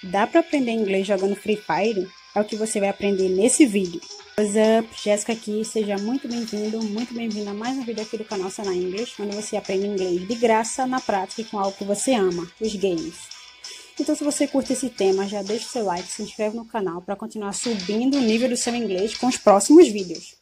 Dá para aprender inglês jogando Free Fire? É o que você vai aprender nesse vídeo. What's up? Jéssica aqui, seja muito bem-vindo, muito bem-vinda a mais um vídeo aqui do canal Sana English, onde você aprende inglês de graça, na prática e com algo que você ama, os games. Então, se você curte esse tema, já deixa o seu like, se inscreve no canal para continuar subindo o nível do seu inglês com os próximos vídeos.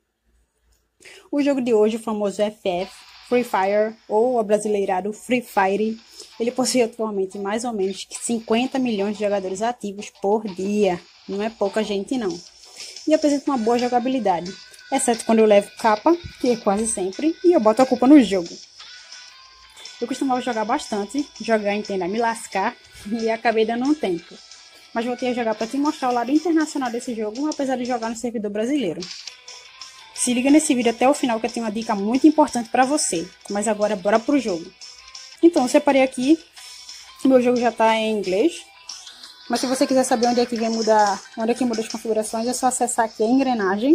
O jogo de hoje, o famoso FF, Free Fire, ou abrasileirado Free Fire, ele possui atualmente mais ou menos 50 milhões de jogadores ativos por dia. Não é pouca gente não. E apresenta uma boa jogabilidade, exceto quando eu levo capa, que é quase sempre, e eu boto a culpa no jogo. Eu costumava jogar bastante, jogar entenda me lascar, e acabei dando um tempo. Mas voltei a jogar para te mostrar o lado internacional desse jogo, apesar de jogar no servidor brasileiro. Se liga nesse vídeo até o final que eu tenho uma dica muito importante para você. Mas agora bora pro jogo. Então, eu separei aqui, o meu jogo já está em inglês. Mas se você quiser saber onde é que muda as configurações, é só acessar aqui a engrenagem.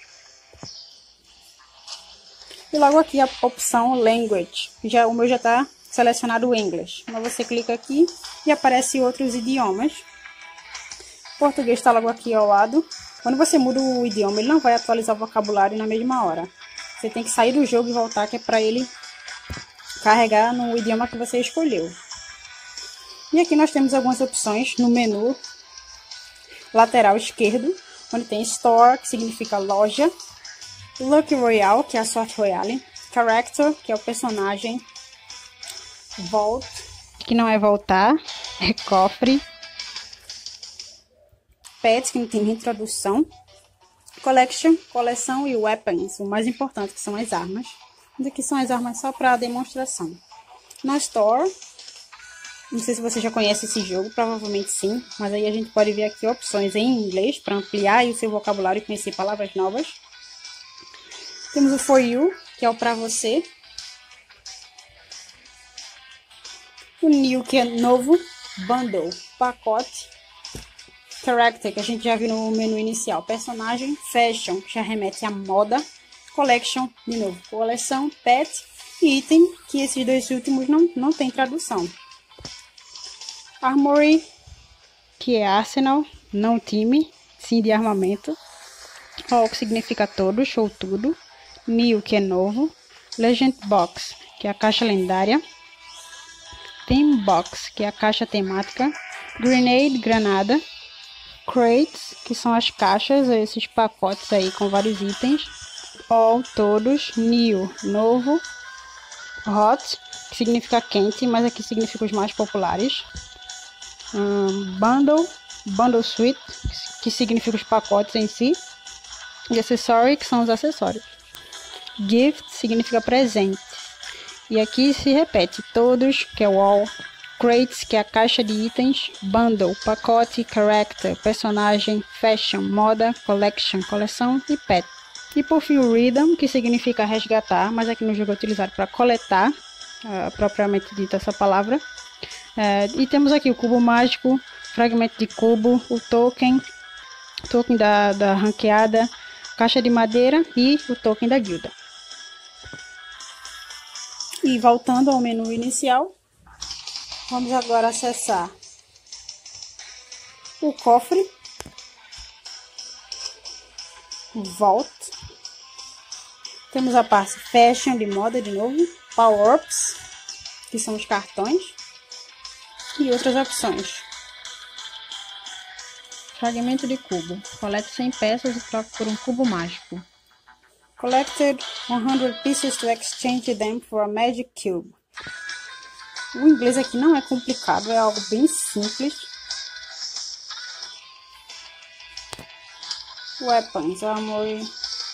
E logo aqui a opção Language. O meu já está selecionado o English. Mas você clica aqui e aparece outros idiomas. O português está logo aqui ao lado. Quando você muda o idioma, ele não vai atualizar o vocabulário na mesma hora. Você tem que sair do jogo e voltar, que é para ele carregar no idioma que você escolheu. E aqui nós temos algumas opções no menu lateral esquerdo, onde tem Store, que significa loja, Lucky Royale, que é a sorte royale, Character, que é o personagem, Vault, que não é voltar, é cofre, Pets, que não tem nem tradução, Collection, coleção e Weapons, o mais importante, que são as armas. Mas aqui são as armas só para demonstração. Na Store, não sei se você já conhece esse jogo, provavelmente sim, mas aí a gente pode ver aqui opções em inglês para ampliar o seu vocabulário e conhecer palavras novas. Temos o For You, que é o para você. O New, que é novo. Bundle, pacote. Character, que a gente já viu no menu inicial. Personagem, Fashion, que já remete à moda. Collection, de novo, coleção. Pet e Item, que esses dois últimos não tem tradução. Armory, que é arsenal, não time, sim de armamento. All, que significa todos ou tudo. New, que é novo. Legend Box, que é a caixa lendária. Theme Box, que é a caixa temática. Grenade, granada. Crates, que são as caixas, esses pacotes aí com vários itens. All, todos. New, novo. Hot, que significa quente, mas aqui significa os mais populares. Bundle Suite, que significa os pacotes em si. E Accessory, que são os acessórios. Gift significa presente. E aqui se repete todos, que é o all. Crates, que é a caixa de itens. Bundle, pacote. Character, personagem. Fashion, moda. Collection, coleção. E pet. E por fim o Rhythm, que significa resgatar, mas aqui no jogo é utilizado para coletar, propriamente dita essa palavra. E temos aqui o cubo mágico, fragmento de cubo, o token da ranqueada, caixa de madeira e o token da guilda. E voltando ao menu inicial, vamos agora acessar o cofre, o Vault. Temos a parte Fashion, de moda de novo, Power-Ups, que são os cartões, e outras opções. Fragmento de cubo, colete 100 peças e troque por um cubo mágico. Collected 100 pieces to exchange them for a magic cube. O inglês aqui não é complicado, é algo bem simples. Weapons, Armory.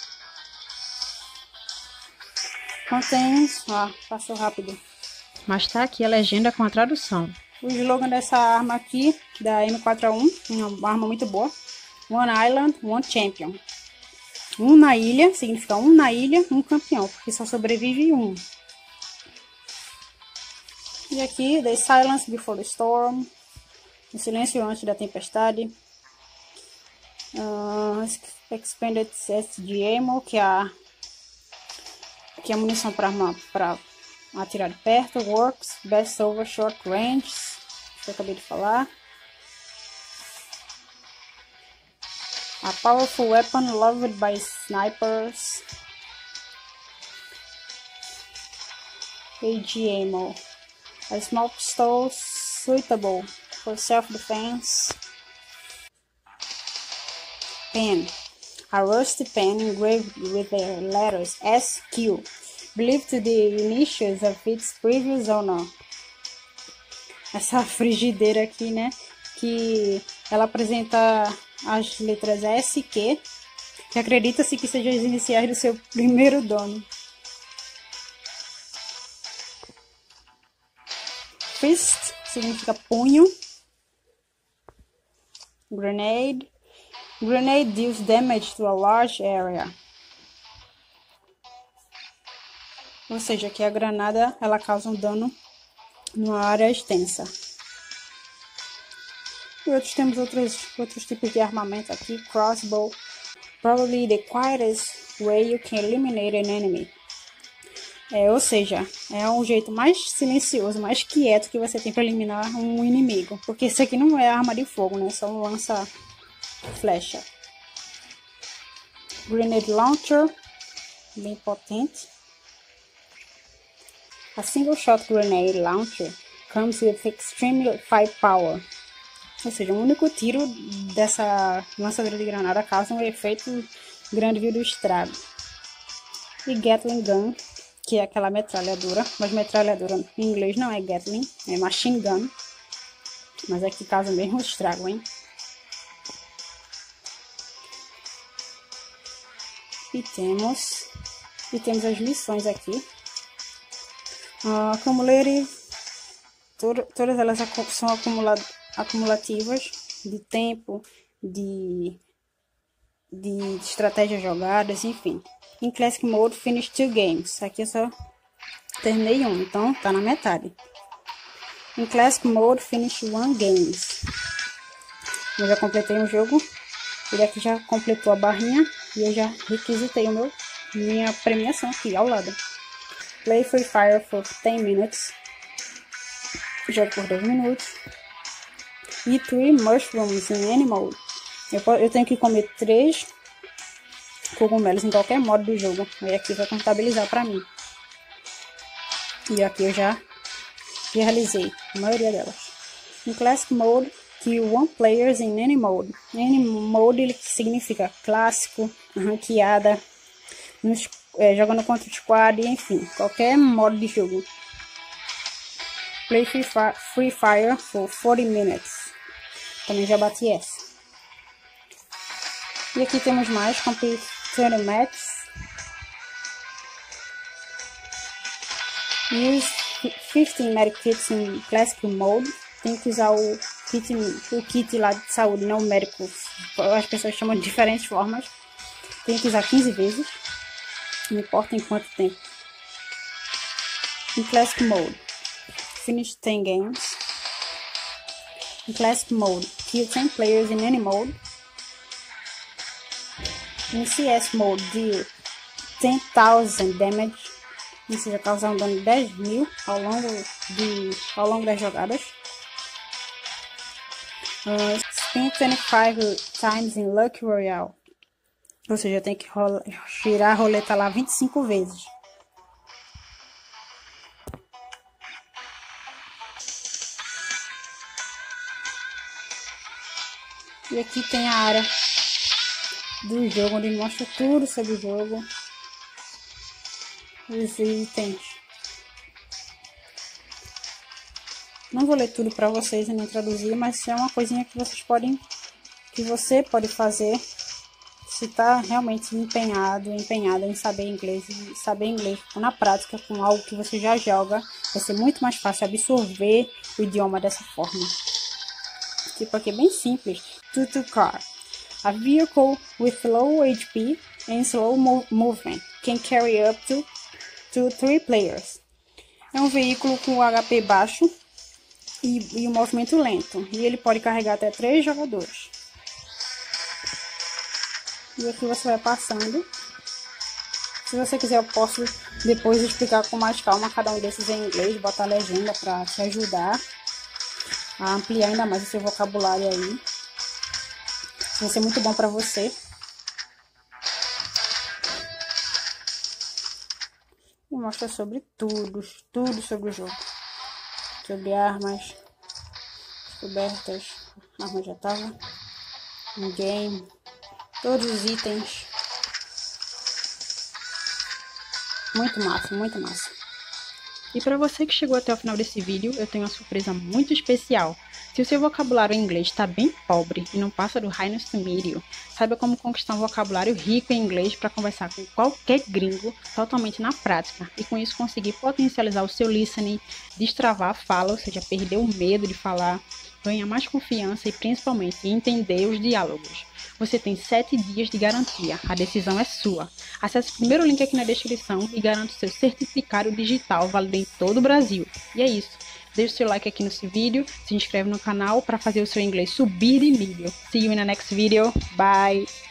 Contains, passou rápido. Mas tá aqui a legenda com a tradução. O slogan dessa arma aqui, da M4A1, uma arma muito boa. One Island, One Champion. Um na ilha, significa um na ilha, um campeão, porque só sobrevive um. E aqui, The Silence Before the Storm. O silêncio antes da tempestade. Expanded SG Ammo, que é a munição para atirar de perto. Works, Best Over Short Range, que eu acabei de falar. A powerful weapon loved by snipers. AG ammo. A small pistol suitable for self-defense. Pen. A rusty pen engraved with the letters SQ, believed to the initials of its previous owner. Essa frigideira aqui, né? Que ela apresenta as letras SQ, que acredita-se que sejam as iniciais do seu primeiro dono. Fist significa punho. Grenade. Grenade deals damage to a large area. Ou seja, que a granada ela causa um dano numa área extensa. E temos outros tipos de armamento aqui. Crossbow. Probably the quietest way you can eliminate an enemy. Ou seja, é um jeito mais silencioso, mais quieto que você tem para eliminar um inimigo. Porque isso aqui não é arma de fogo, né? Só um lança-flecha. Grenade Launcher. Bem potente. A single shot grenade launcher comes with extreme firepower. Ou seja, um único tiro dessa lançadora de granada causa um efeito grande do estrago. E Gatling Gun, que é aquela metralhadora, mas metralhadora em inglês não é Gatling, é Machine Gun. Mas aqui causa mesmo estrago, hein? E temos as missões aqui. Acumulate, todas elas são acumulativas de tempo, de estratégias jogadas, enfim. Em Classic Mode, finish 2 games. Aqui eu só terminei um, então tá na metade. Em Classic Mode, finish 1 games. Eu já completei um jogo. Ele aqui já completou a barrinha e eu já requisitei minha premiação aqui ao lado. Play Free Fire for 10 minutes. Jogo por 10 minutos. Eat 3 mushrooms in any mode. Eu tenho que comer 3 cogumelos em qualquer modo do jogo. Aí aqui vai contabilizar para mim. E aqui eu já realizei a maioria delas. Em Classic Mode, kill 1 players in any mode. Any mode ele significa clássico, ranqueada, jogando contra o squad, enfim, qualquer modo de jogo. Play Free Fire for 40 minutes. Também já bati essa. E aqui temos mais, complete 20 matches. Use 15 medikits in Classic Mode. Tem que usar o kit lá de saúde, não o médico. As pessoas chamam de diferentes formas. Tem que usar 15 vezes. Não importa em quanto tempo. Em Classic Mode, finish 10 games. Em Classic Mode, kill 10 players in any mode. Em CS Mode, deal 10,000 damage. Ou seja, causar um dano de 10.000 ao longo das jogadas. Spin 25 times in Lucky Royale. Ou seja, eu tenho que girar a roleta lá 25 vezes. E aqui tem a área do jogo, onde mostra tudo sobre o jogo. Os itens. Não vou ler tudo para vocês e nem traduzir, mas é uma coisinha que você pode fazer se está realmente empenhada em saber inglês. E saber inglês na prática com algo que você já joga, vai ser muito mais fácil absorver o idioma dessa forma. Tipo aqui, bem simples. Tutu car. A vehicle with low HP and slow movement can carry up to 3 players. É um veículo com HP baixo e um movimento lento. E ele pode carregar até 3 jogadores. E aqui você vai passando. Se você quiser, eu posso depois explicar com mais calma cada um desses em inglês. Botar a legenda para te ajudar a ampliar ainda mais o seu vocabulário aí. Vai ser muito bom para você. E mostra sobre tudo sobre o jogo. Sobre armas, descobertas, arma já tava, um game, todos os itens. Muito massa, muito massa. E para você que chegou até o final desse vídeo, eu tenho uma surpresa muito especial. Se o seu vocabulário em inglês está bem pobre e não passa do high no médio, saiba como conquistar um vocabulário rico em inglês para conversar com qualquer gringo totalmente na prática e com isso conseguir potencializar o seu listening, destravar a fala, ou seja, perder o medo de falar, ganhar mais confiança e principalmente entender os diálogos. Você tem 7 dias de garantia, a decisão é sua. Acesse o primeiro link aqui na descrição e garanta o seu certificado digital válido em todo o Brasil. E é isso. Deixe seu like aqui nesse vídeo, se inscreve no canal para fazer o seu inglês subir de nível. See you in the next video. Bye!